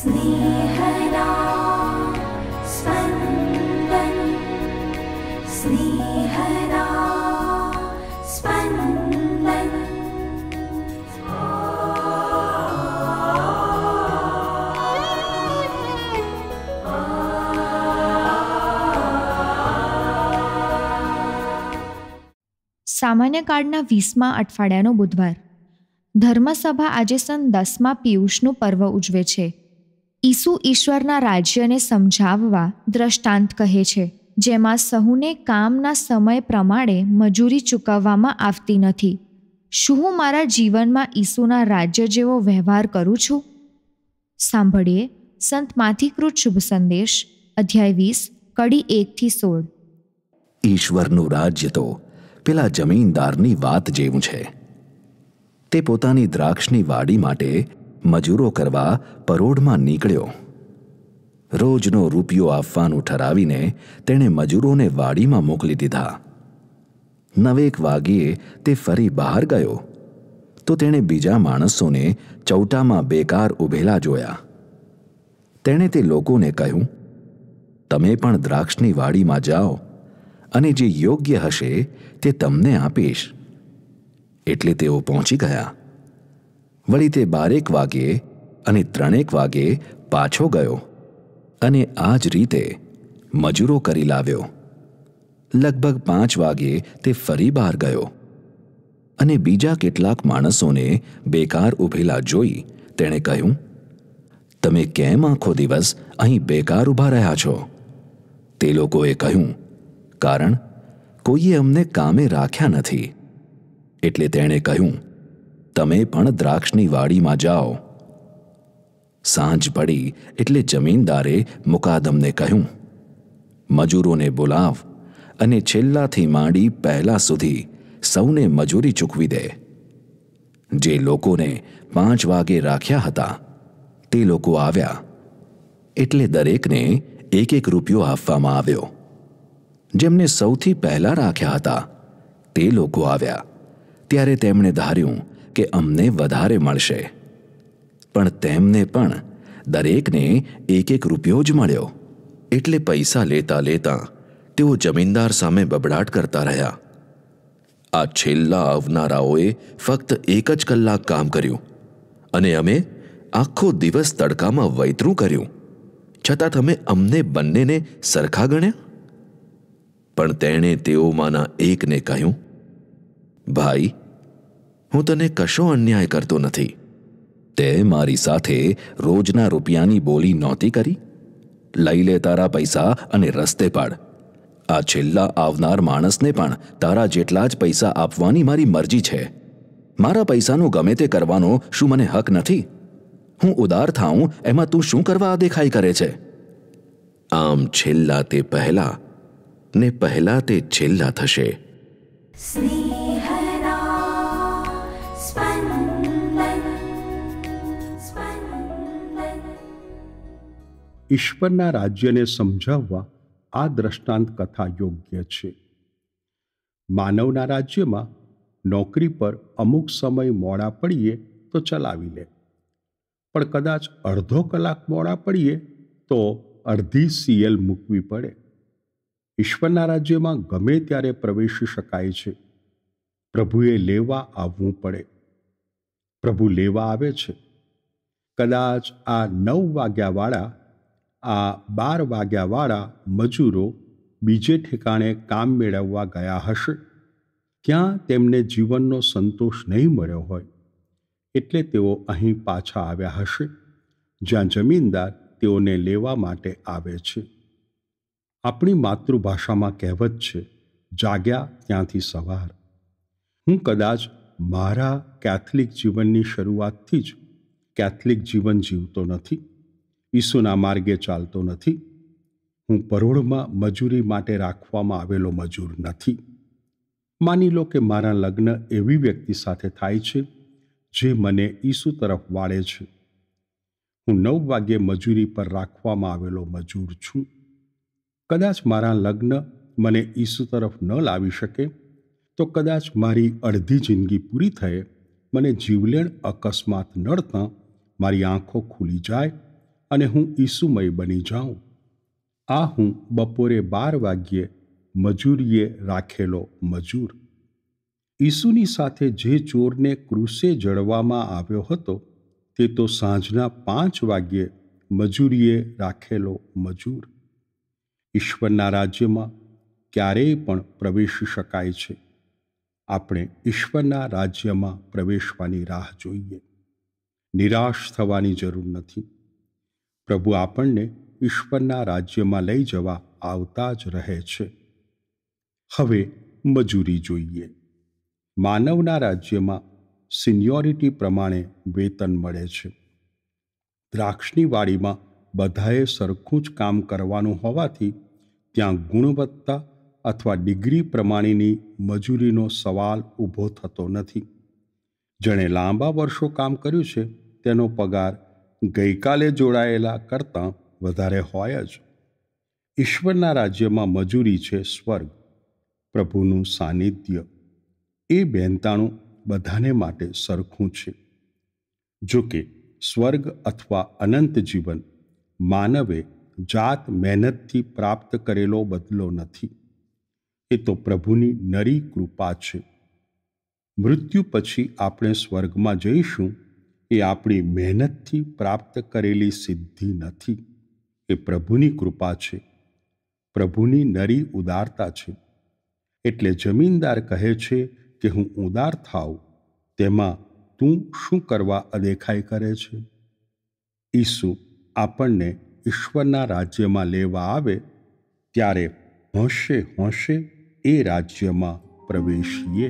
स्नेहदा स्पन्दन स्नेहदा स्पन्दन। સામાન્ય કાળના 20મા અઠવાડિયાનો બુધવાર. ધર્મસભા આજે સન 10મા પિયુષનું પર્વ ઉજવે છે. ઈસુ ઈશ્વરના રાજ્યને સમજાવવા દ્રષ્ટાંત કહે છે, જેમાં સહુને કામના સમય પ્રમાણે મજૂરી ચૂકવવામાં આવતી નથી. શું હું મારા જીવનમાં ઈસુના રાજ્ય જેવો વ્યવહાર કરું છું? સાંભળીએ સંત માથીકૃત શુભ સંદેશ, અધ્યાય 20, કડી 1-16. ઈશ્વરનું રાજ્ય તો પેલા જમીનદારની વાત જેવું છે. તે પોતાની દ્રાક્ષની વાડી માટે મજૂરો કરવા પરોઢમાં નીકળ્યો. રોજનો રૂપિયો આપવાનું ઠરાવીને તેણે મજૂરોને વાડીમાં મોકલી દીધા. 9 વાગ્યે તે ફરી બહાર ગયો તો તેણે બીજા માણસોને ચૌટામાં બેકાર ઊભેલા જોયા. તેણે તે લોકોને કહ્યું, તમે પણ દ્રાક્ષની વાડીમાં જાઓ અને જે યોગ્ય હશે તે તમને આપીશ. એટલે તેઓ પહોંચી ગયા. વળી તે 12 વાગ્યે અને 3 વાગ્યે પાછો ગયો અને આ જ રીતે મજૂરો કરી લાવ્યો. લગભગ 5 વાગ્યે તે ફરી બહાર ગયો અને બીજા કેટલાક માણસોને બેકાર ઊભેલા જોઈ તેણે કહ્યું, તમે કેમ આખો દિવસ અહીં બેકાર ઊભા રહ્યા છો? તે લોકોએ કહ્યું, કારણ કોઈએ અમને કામે રાખ્યા નથી. એટલે તેણે કહ્યું, તમે પણ દ્રાક્ષની વાડીમાં જાઓ. સાંજ પડી એટલે જમીનદારે મુકાદમને કહ્યું, મજૂરોને બોલાવ અને છેલ્લાથી માંડી પહેલા સુધી સૌને મજૂરી ચૂકવી દે. જે લોકોને 5 વાગે રાખ્યા હતા તે લોકો આવ્યા, એટલે દરેકને 1 રૂપિયો આપવામાં આવ્યો. જેમને સૌથી પહેલા રાખ્યા હતા તે લોકો આવ્યા ત્યારે તેમણે ધાર્યું કે અમને વધારે મળશે, પણ તેમને પણ દરેકને 1 રૂપિયો જ મળ્યો. એટલે પૈસા લેતા લેતા તેઓ જમીનદાર સામે બબડાટ કરતા રહ્યા, આ છેલ્લા આવનારાઓએ ફક્ત 1 જ કલાક કામ કર્યું અને અમે આખો દિવસ તડકામાં વૈતરું કર્યું, છતાં તમે અમને બંનેને સરખા ગણ્યા? પણ તેણે તેઓમાંના એકને કહ્યું, ભાઈ, હું તને કશો અન્યાય કરતો નથી. તે મારી સાથે રોજના રૂપિયાની બોલી નહોતી કરી? લઈ લે તારા પૈસા અને રસ્તે પાડ. આ છેલ્લા આવનાર માણસને પણ તારા જેટલા જ પૈસા આપવાની મારી મરજી છે. મારા પૈસાનું ગમે તે કરવાનો શું મને હક નથી? હું ઉદાર થાઉં એમાં તું શું કરવા દેખાઈ કરે છે? આમ છેલ્લા તે પહેલા ને પહેલા તે છેલ્લા થશે. ઈશ્વરના રાજ્યને સમજાવવા આ દ્રષ્ટાંત કથા યોગ્ય છે. માનવના રાજ્યમાં નોકરી પર અમુક સમય મોડા પડીએ તો ચલાવી લે, પણ કદાચ અડધો કલાક મોડા પડીએ તો અડધી સીએલ મૂકવી પડે. ઈશ્વરના રાજ્યમાં ગમે ત્યારે પ્રવેશી શકાય છે. પ્રભુએ લેવા આવવું પડે. પ્રભુ લેવા આવે છે. કદાચ આ 9 વાગ્યાવાળા, આ 12 વાગ્યાવાળા મજૂરો બીજે ઠેકાણે કામ મેળવવા ગયા હશે. ત્યાં તેમને જીવનનો સંતોષ નહીં મળ્યો હોય, એટલે તેઓ અહીં પાછા આવ્યા હશે, જ્યાં જમીનદાર તેઓને લેવા માટે આવે છે. આપણી માતૃભાષામાં કહેવત છે, જાગ્યા ત્યાંથી સવાર. હું કદાચ મારા કેથલિક જીવનની શરૂઆતથી જ કેથલિક જીવન જીવતો નથી. ઈસુના માર્ગે ચાલતો નથી. હું પરોળમાં મજૂરી માટે રાખવામાં આવેલો મજૂર નથી. માની લો કે મારા લગ્ન એવી વ્યક્તિ સાથે થાય છે જે મને ઈસુ તરફ વાળે છે. હું 9 વાગ્યે મજૂરી પર રાખવામાં આવેલો મજૂર છું. કદાચ મારા લગ્ન મને ઈસુ તરફ ન લાવી શકે તો કદાચ મારી અડધી જિંદગી પૂરી થયે મને જીવલેણ અકસ્માત નડતા મારી આંખો ખુલી જાય અને હું ઈસુમય બની જાઉં. આ હું બપોરે 12 વાગ્યે મજૂરીએ રાખેલો મજૂર. ઈસુની સાથે જે ચોરને ક્રૂસે જડવામાં આવ્યો હતો તે તો સાંજના 5 વાગ્યે મજૂરીએ રાખેલો મજૂર. ઈશ્વરના રાજ્યમાં ક્યારેય પણ પ્રવેશી શકાય છે. આપણે ઈશ્વરના રાજ્યમાં પ્રવેશવાની રાહ જોઈએ. નિરાશ થવાની જરૂર નથી. પ્રભુ આપણને ઈશ્વરના રાજ્યમાં લઈ જવા આવતા જ રહે છે. હવે મજૂરી જોઈએ. માનવના રાજ્યમાં સિનિયોરિટી પ્રમાણે વેતન મળે છે. દ્રાક્ષની વાડીમાં બધાએ સરખું જ કામ કરવાનું હોવાથી ત્યાં ગુણવત્તા અથવા ડિગ્રી પ્રમાણેની મજૂરીનો સવાલ ઊભો થતો નથી. જેણે લાંબા વર્ષો કામ કર્યું છે તેનો પગાર ગઈકાલે જોડાયેલા કરતાં વધારે હોય જ. ઈશ્વરના રાજ્યમાં મજૂરી છે સ્વર્ગ, પ્રભુનું સાનિધ્ય. એ બેનતાણું બધાને માટે સરખું છે. જો કે સ્વર્ગ અથવા અનંત જીવન માનવે જાત મહેનતથી પ્રાપ્ત કરેલો બદલો નથી. એ તો પ્રભુની નરી કૃપા છે. મૃત્યુ પછી આપણે સ્વર્ગમાં જઈશું એ આપણી મહેનતથી પ્રાપ્ત કરેલી સિદ્ધિ નથી. એ પ્રભુની કૃપા છે, પ્રભુની નરી ઉદારતા છે. એટલે જમીનદાર કહે છે કે હું ઉદાર થાઉં, તેમાં તું શું કરવા અદેખાઈ કરે છે? ઈસુ આપણને ઈશ્વરના રાજ્યમાં લેવા આવે ત્યારે હોંશે હોંશે એ રાજ્યમાં પ્રવેશીએ.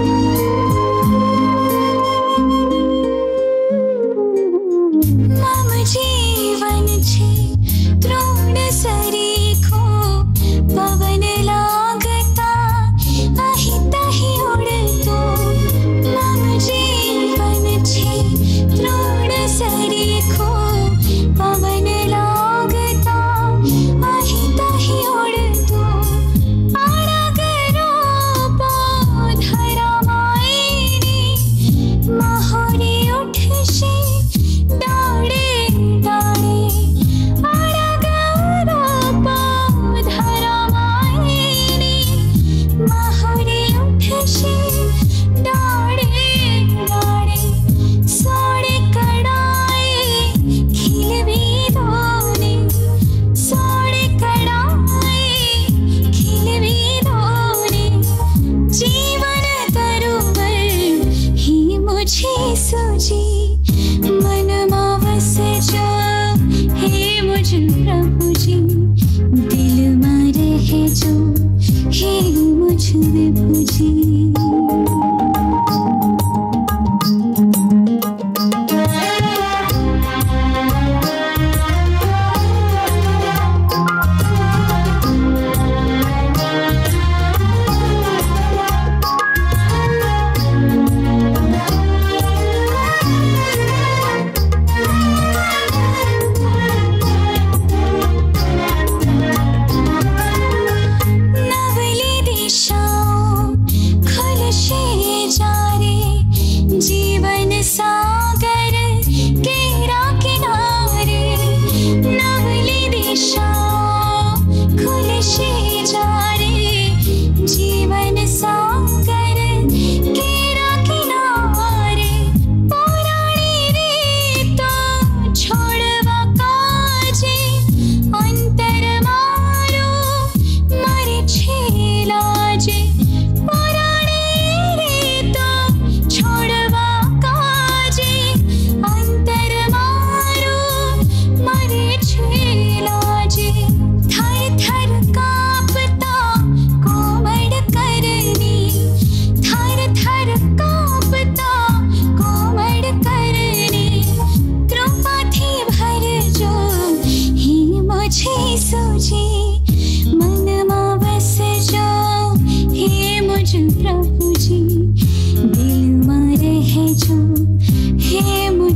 Mama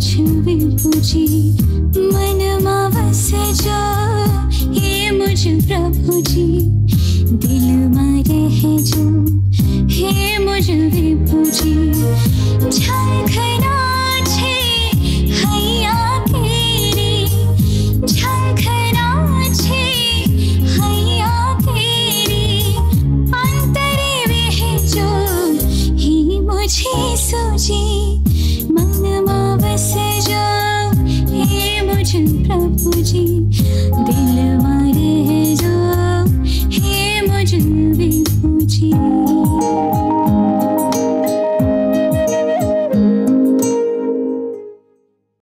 विभु जी मन में बस जो हे मुझ प्रभु जी दिल में रह जो हे मुझ विभु जी झंखना छे हैया केरी झंखना छे हैया केरी अंतरे वह जो हे मुझे सूजी मन में बस जो हे मुझ प्रभु जी दिल में रह जो हे मुझ